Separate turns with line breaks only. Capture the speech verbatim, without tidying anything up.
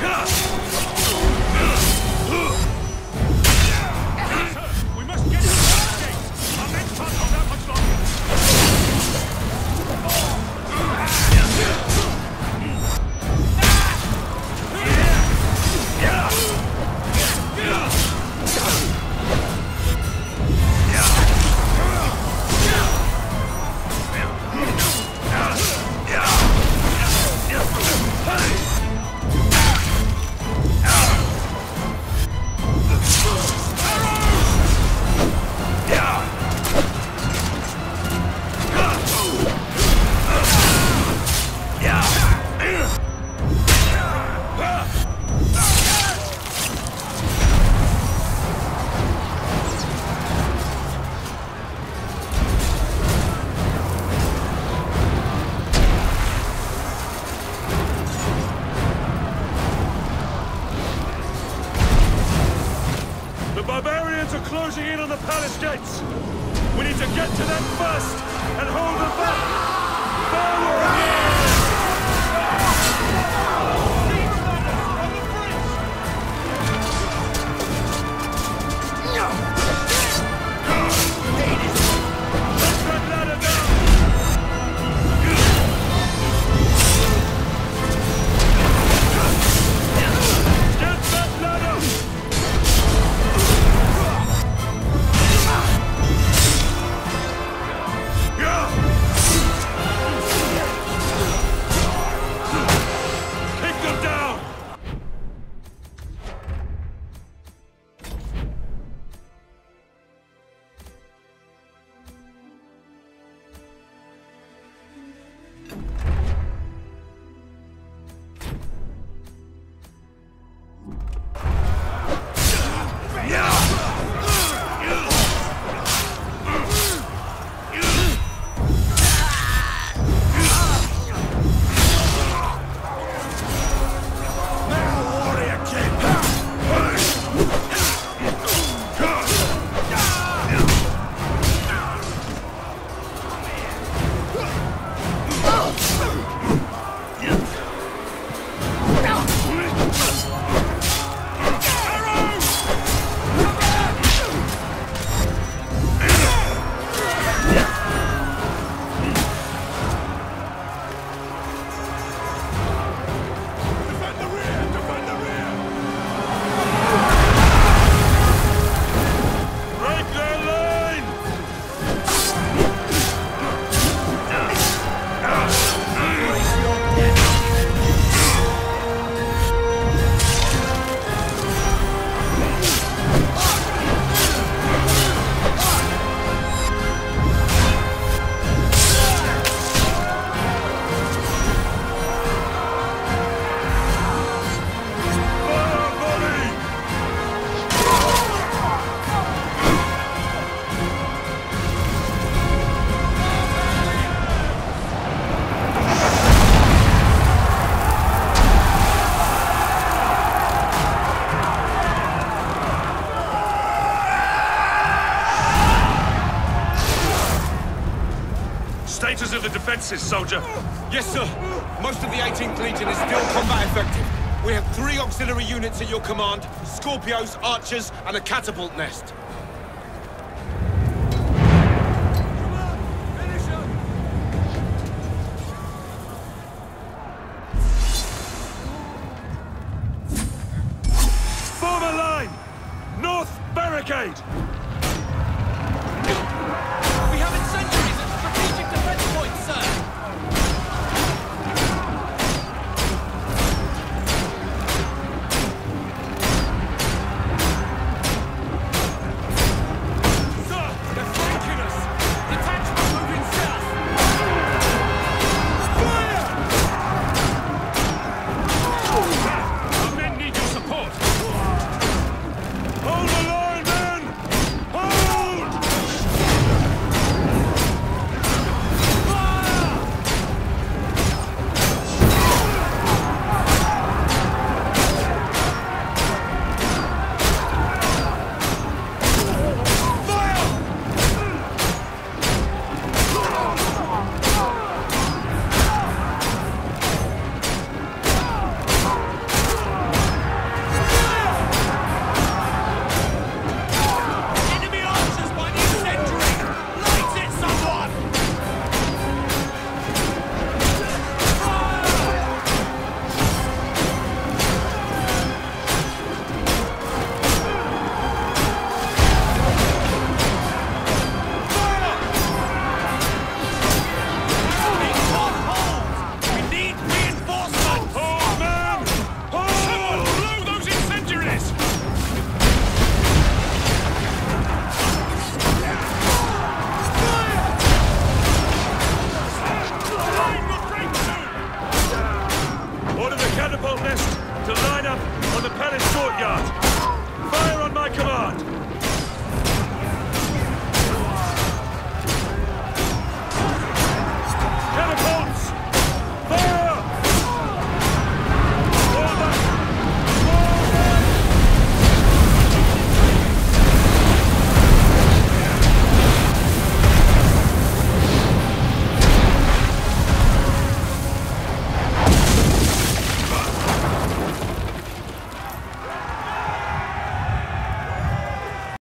We must get to the gate. Our men can't hold out much longer. Closing in on the palace gates. We need to get to them first and hold them back. Forward! Let that ladder down! Get that ladder! Status of the defenses, soldier.
Yes, sir. Most of the eighteenth Legion is still combat effective. We have three auxiliary units at your command, Scorpios, Archers, and a catapult nest.
Form a line! North barricade!
We haven't sentries at strategic defense points, sir!
Sir, they're flanking us! Detachment moving south! Fire! Our men need your support! Hold the line, men! courtyard! Fire on my command!